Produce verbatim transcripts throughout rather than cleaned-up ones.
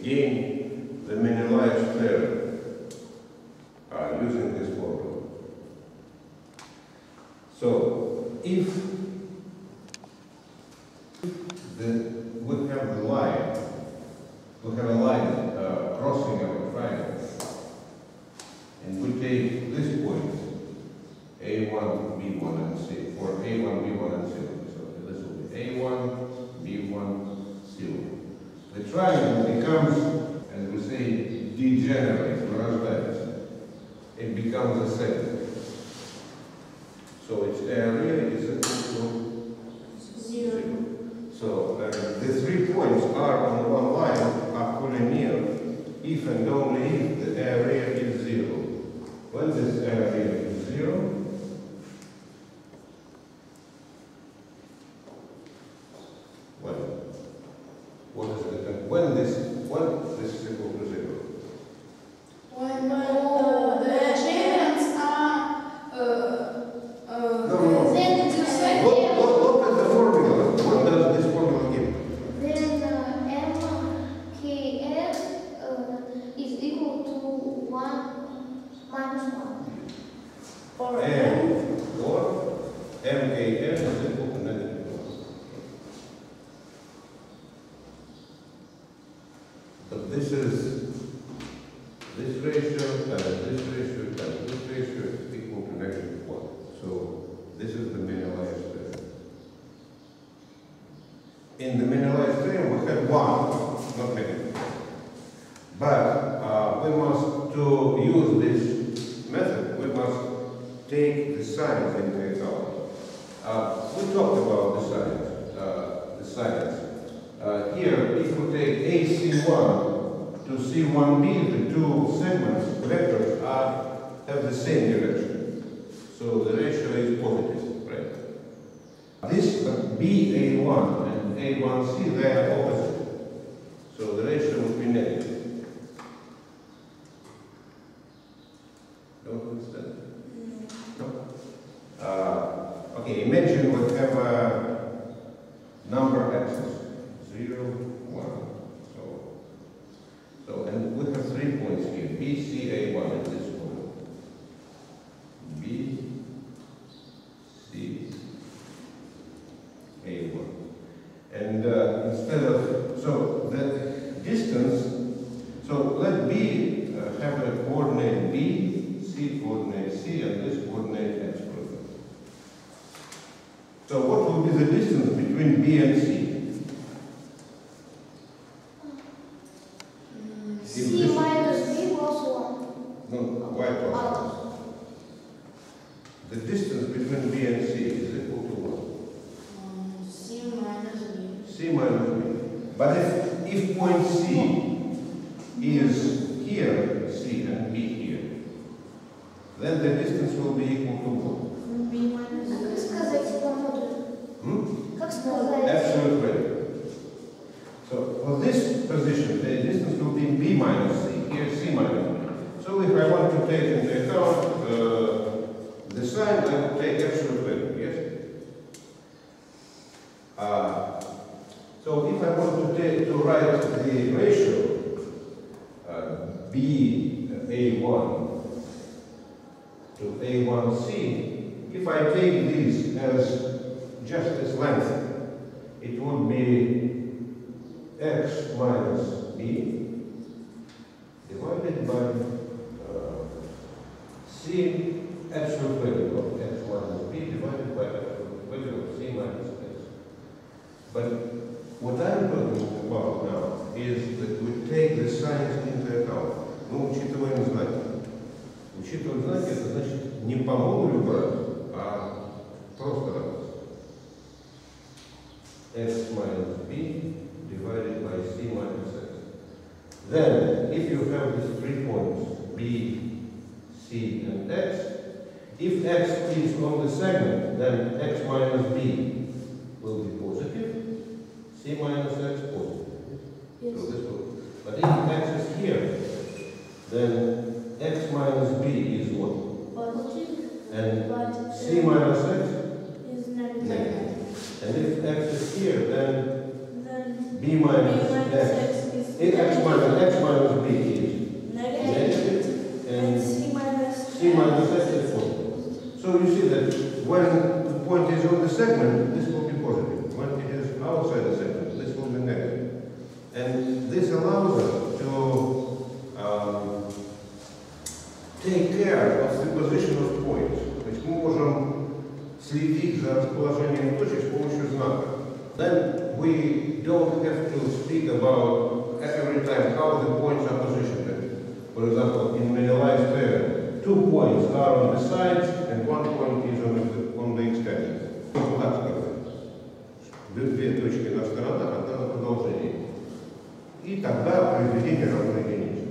gain the Menelaeus theorem uh, using this formula. So if the, we have the line, we have a line uh, crossing our triangle, and we take this point, A one, B one, and C, or A one, B one, and C. So this will be A one, B one, C one. The triangle becomes, as we say, degenerates, вырождается. It becomes a segment. So its area is equal to Zero. So uh, the three points are on one line are collinear if and only if the area is zero. When this area is zero, when what is it? When this when this is equal to zero. When uh, the elements are uh, uh, No, no, no. then the Look, second. look, look at the formula. What does this formula give? Then uh, m k f uh, is equal to one minus one. Or M or M A N is equal to negative one. But this is this ratio and this ratio and this ratio is equal to negative one. So this is the Menelaeus theorem. In the Menelaeus theorem we have one, not negative. But uh, we must, to use this method, we must take the signs into account. Uh, we talked about the signs, uh, the signs. Uh, here, if we take A C one to C one B, the two segments, vectors, are, have the same direction. So the ratio is positive, right? This uh, B A one and A one C, they are opposite. So the ratio would be negative. Don't understand? No? Uh, okay, imagine we have a number axis, zero, one. So, so, and we have three points here, B, C, A one at this point. B, C, A one. And uh, instead of, so the distance, so let B uh, have a coordinate B, C coordinate C, and this coordinate X coordinate. So what will be the distance between B and C? C minus b plus one. No, y plus x. The distance between B and C is equal to what? um, C minus B. C minus B. But if, if point C is here, C and B here, then the distance will be equal to what? B minus А как сказать по модулю? Hmm? Как сказать? Absolute value. So for this position, the distance will be B minus C, here C minus B. So if I want to take into account uh, the sign, I will take absolute value, yes? Uh, so if I want to take to write the ratio uh, B A one to A one C, if I take these as just as length, it would be x minus b divided by uh, c absolute value of x minus b divided by absolute value of c minus x. But what I'm talking about now is that we take the signs into account. Мы учитываем знаки. Учитывать знаки — это значит не по модулю брать, а просто раз. X minus b divided by c minus x. Then, if you have these three points, b, c, and x, if x is on the segment, then x minus b will be positive, c minus x positive. Yes. So this will, but if x is here, then x minus b is what? Positive. And But c minus x? is negative. Negative. And if x is here, then Then b minus B minus x X is x minus x minus b is negative. negative, And and c minus c minus x is positive. So you see that when the point is on the segment, this will be positive. When it is outside the segment, this will be negative. And this allows us to um, take care of the position of points. То есть мы можем следить за расположением точек с помощью знака. Then we don't have to speak about every time how the points are positioned. For example, in Menelai's theorem, two points are on the sides and one point is on the, on the extension. Две точки на сторонах, одна на продолжении. И тогда произведение равно единице.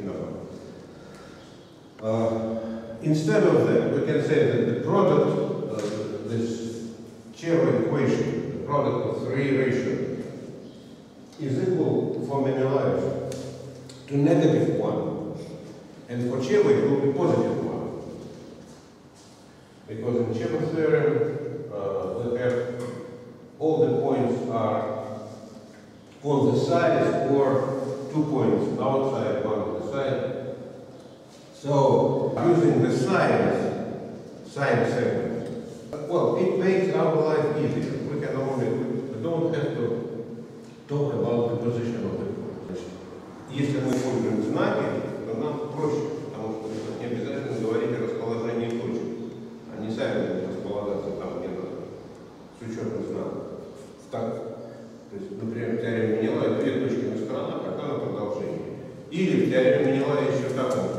Uh, instead of that, we can say that the product of this Cherev equation, the product of three ratios, is equal for Menelai's to negative one. And for Cherev it will be positive one. Because in Cherev theorem, uh, we have all the points are on the sides or two points outside, one on the side. So, using the signs, sign segments, well, it makes our life easier. We can only, we don't have to talk about the position of the point. Если мы используем знаки, то нам проще, потому что не обязательно говорить о расположении точек. Они сами будут располагаться там, где надо, с учетом знаков. Так, то есть, например, в теореме Менелая две точки на сторонах, одна на продолжении. Или в теореме Менелая еще так можно.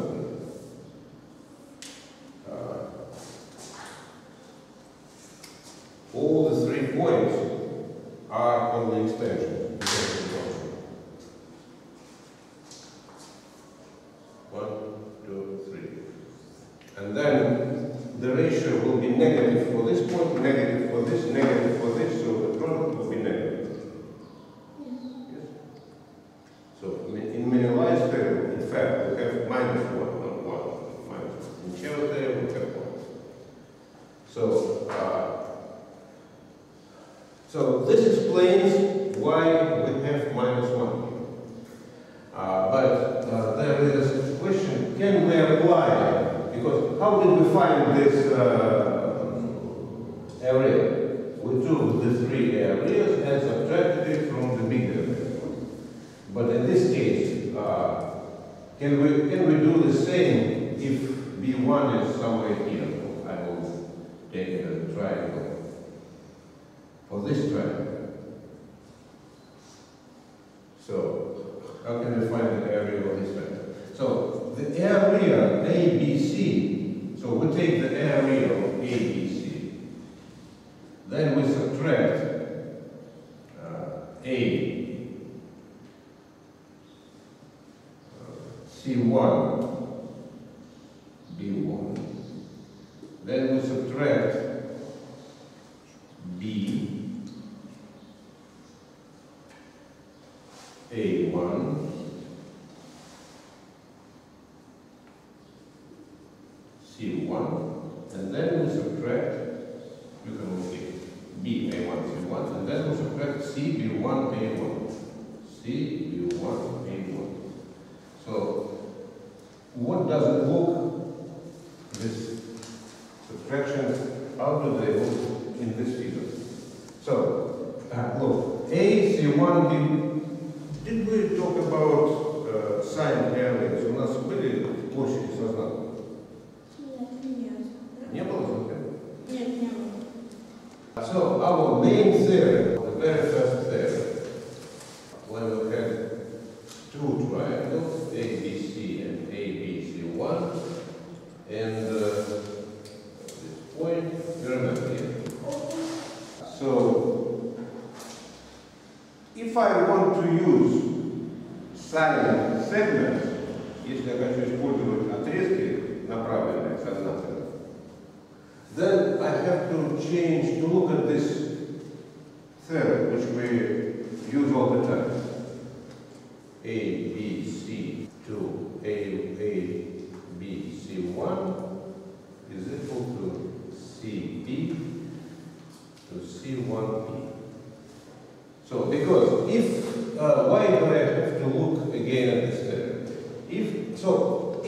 All the three points are on the extension. One, two, three. And then the ratio will be negative for this point, negative for this, negative for this, so the product will be negative. Yes? So in Menelai's theorem, in fact, we have minus one, not one, minus one. In Cherev theorem, we have one. So, uh, So this explains why we have minus one. Uh, but uh, there is a question, can we apply, because how did we find this uh, area? We took the three areas and subtracted it from the big area. But in this case, uh, can we can we do the same if B one is somewhere here? I will take a triangle. For this triangle. So, how can we find the area of this triangle? So, the area A B C, so we take the area of A B C, then we subtract uh, A, uh, C one, B one, then we subtract B, A one, C one, and then we subtract, you can move it, B, A one, C one, and then we subtract C, B one, A one, C, B one, A one. So, what does it look, this subtraction, how do they look in this figure? So, uh, look, A, C one, B. Did we talk about uh, sign areas? У нас были площади со знаком? Нет, нет. Не было знака? Нет, не было. So, our main theory, the very first theory, when we had two triangles, A B C and A B C one, and uh, this point, you remember here. So, if I want to use sign segments, если я хочу использовать отрезки направленные сознательно, then I have to change, to look at this theorem, which we use all the time. A, B, C to A, A, B, C one is equal to C, B to C one, P. So, because if, uh, why do I have to look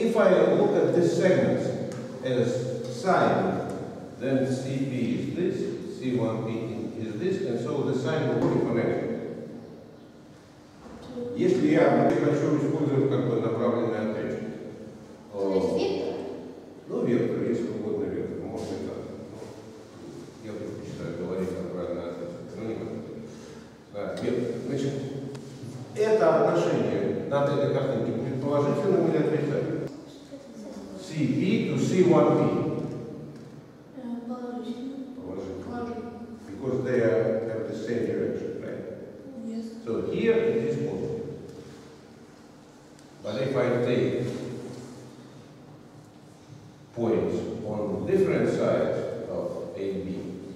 if I look at this segment as sine, then C P is this, C one P is this, and so the sine will be connected. Если я хочу использовать как бы направленный отрезок, То есть вектор? ну, вектор, если угодно вектор, можно и так. Ну, я предпочитаю говорить направленный отрезок, но не надо. Да, вектор. Значит, это отношение на этой картинке будет положительным или отрицательным? си пи to си one пи. Положительно. Положительным. Because they are, have the same direction, right? Yes. So here it is positive. But if I take points on different sides of A B,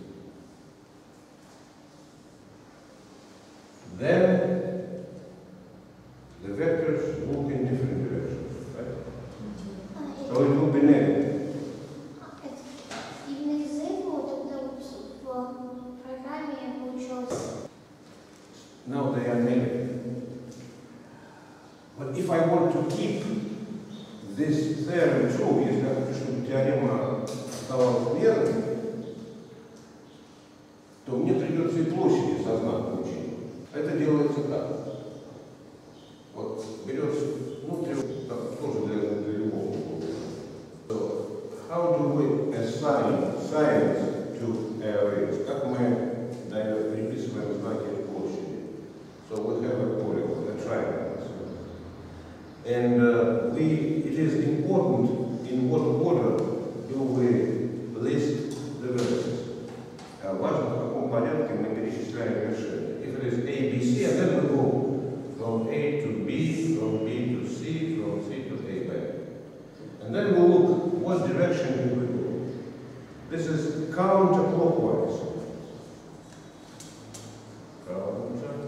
then the vectors move in different directions, right? So it will be negative. Именно из-за этого тогда вот в программе получилось. Now they are negative. But if I want to keep this theorem true, если я хочу, чтобы теорема оставалась верной, то мне придется и площади со знаком учить. Это делается так. Вот берется, ну, так, тоже для, для любого. So, how do we assign signs to arrays? Как мы даем, приписываем знаки площади? So we have a polygon, a triangle. And uh, we, it is important in what order do we list the vertices. Uh, важно, в каком порядке мы перечисляем вершины. If it is A, B, C, and then we go from A to B, from B to C, from C to A back. And then we look what direction do we go. This is counterclockwise. Counterclockwise.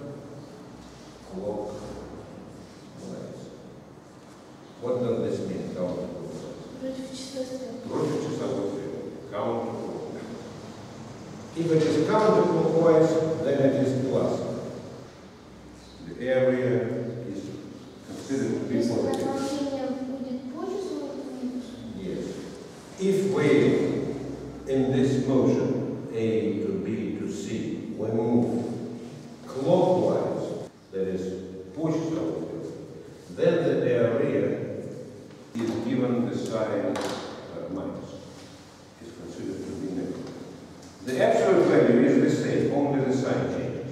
What does this mean, counterclockwise? Против числа стрелки. Против часовой стрелки. Counterclockwise. If it is counterclockwise, then it is plus. The area is considered to be Если positive. направление будет по числу, Yes. If we, in this motion, A to B to C, we move clockwise, that is, push outward, then the area is given the sign uh, minus, is considered to be negative. The absolute value is the same, only the sign changes.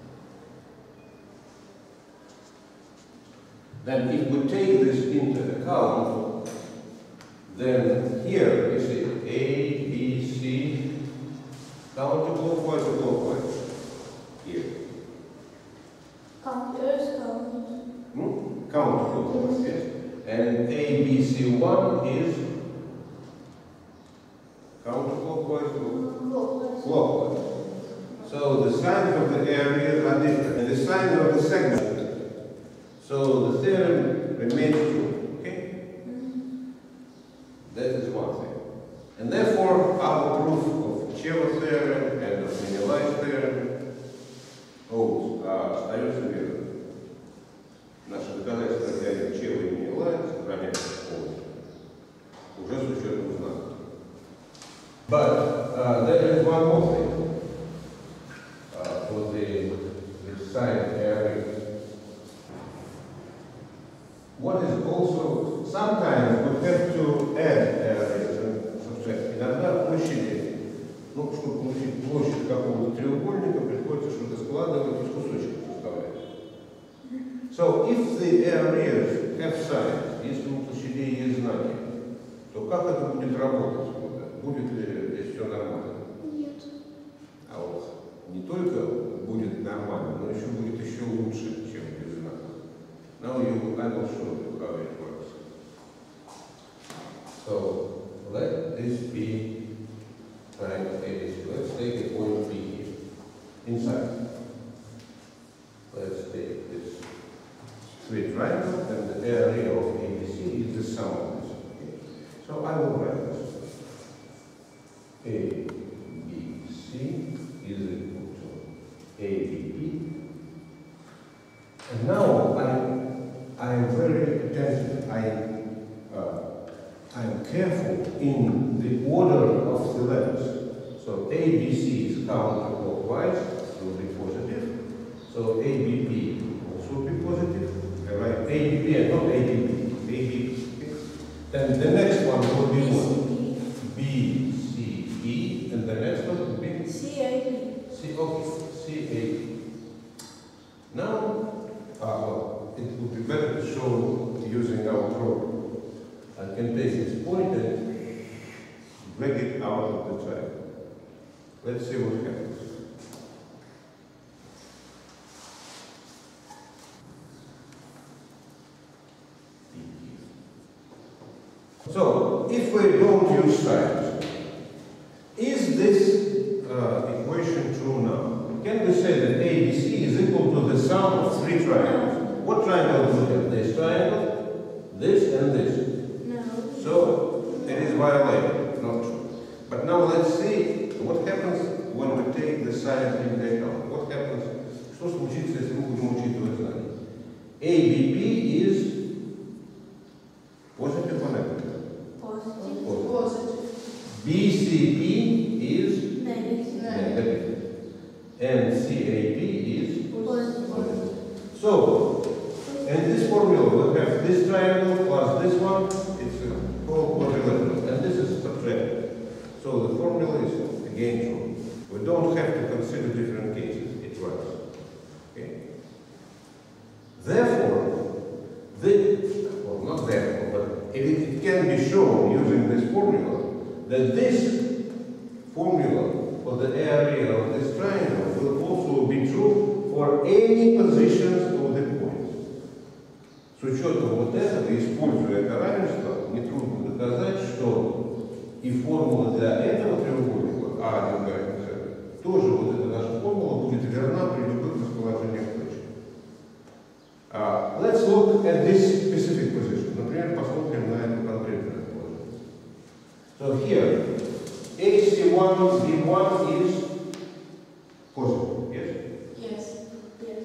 Then if we take this into account, then here you see A, B, C, counterclockwise or clockwise? Here. Counters, counters. Hmm? Counterclockwise, yes. And A, B, C one is counterclockwise or clockwise. So the signs of the areas are different. And the sign of the segment. So the theorem remains true. Okay? That is one thing. And therefore, our proof of Cherev theorem and of Menelai's theorem holds, uh, остается верным. Наше доказательство теорем Чева и Менелая сохраняется полностью. Уже с учетом знака. But uh, there is one more thing uh, for the, the sign area. What is also, sometimes we have to add areas and subtract. Иногда площади, ну, чтобы получить площадь какого-то треугольника, приходится что-то складывать из кусочков составлять. So, if the areas have signs, если у площадей есть знаки, то как это будет работать? Будет ли здесь все нормально? нет. А вот не только будет нормально, но еще будет еще лучше, чем без знака. Now you, I will show you how it works. So let this be triangle A B C. Let's take a point B here, inside. Let's take this straight triangle, and the area of A B C is the sum of this. Okay. So I will write this. A B C is equal to A B B. And now I I am very attentive. I uh, in the order of the letters. So A B C is counterclockwise, will be positive. So A B P also will be positive. I write A B P and not A B B. A B P. Then the next one will be what? B C E, and the next one will be C A P. C, okay, C A P. Now, uh, well, it would be better to show using our program. I can take this point and drag it out of the triangle. Let's see what happens. So, if we don't use signs, is this uh, equation true now? Can we say that A B C is equal to the sum of three triangles? What triangle do we have? This triangle, this, and this. No. So, it is violated, not true. But now let's see what happens when we take the signs into account. What happens? Что случится, если мы будем учитывать знания? A B P is positive or negative? Positive. Positive. B C P is Negative. negative. And C A P is Positive. positive. So, in this formula we have this triangle plus this one, it's a whole quadrilateral, and this is subtracted. So the formula is again true. We don't have to consider different cases, it works. Okay? Therefore, the, well not therefore, but it, it can be shown using this formula that this formula for the area of this triangle will also be true for any positions of the points. С учетом вот этого, используя это равенство, нетрудно доказать, что и формула для этого треугольника А один, Б один, С тоже вот эта наша формула будет верна при любых расположениях точек. Uh, let's look at this specific position. Например, посмотрим на это конкретное положение. So here, A C one B one is positive, yes? Yes. Yes.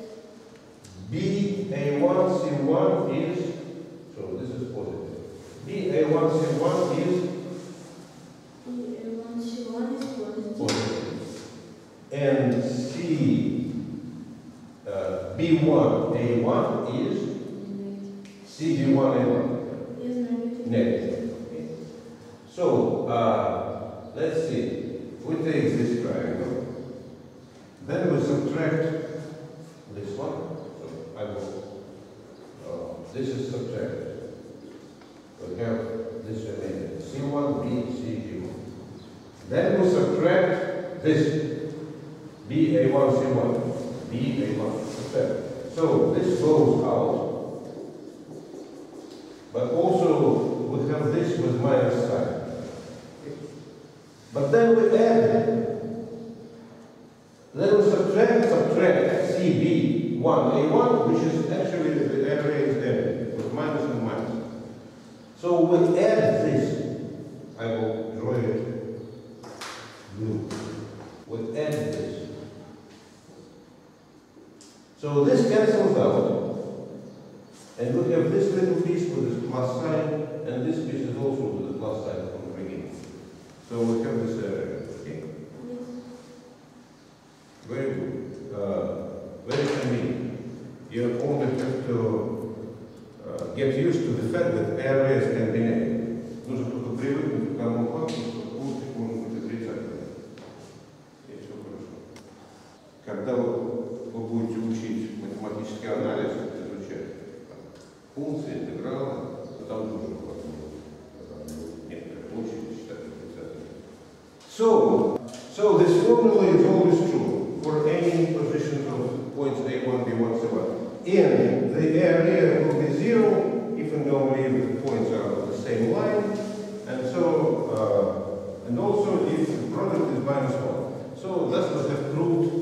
B A one C one is, so this is positive. B A one C one is B A one C one is positive. positive. And C uh, B one A one is C B one A one Is negative. negative. Okay. So uh, let's see. We take this triangle, then we subtract this one. So I will. Uh, this is subtracted. We have this remaining C one B C B one. Then we subtract this B A one C one B A one. Subtract. So this goes out, but also we have this with minus sign. But then we add, then we subtract, subtract C B one A one, which is actually the area is there, with minus and minus. So we add this, I will draw it blue. We add this. So this cancels out, and we have this little piece with this plus sign, and this piece is also with the plus sign from the beginning. So we have this area, okay? Very good. Uh, very convenient. You only have to uh, get used to the fact that areas can be negative. Нужно только привыкнуть к тому факту, что пунктик может быть отрицательным. И все хорошо. Когда вы, вы будете учить математический анализ, изучать функции, интегралы, то там тоже некоторые случаи считать отрицательными. So, so this formula is always true for any positions of points A one, B one, C one. And the area will be zero if and only if the points are on the same line, and so, uh, and also if the product is minus one. So thus we have proved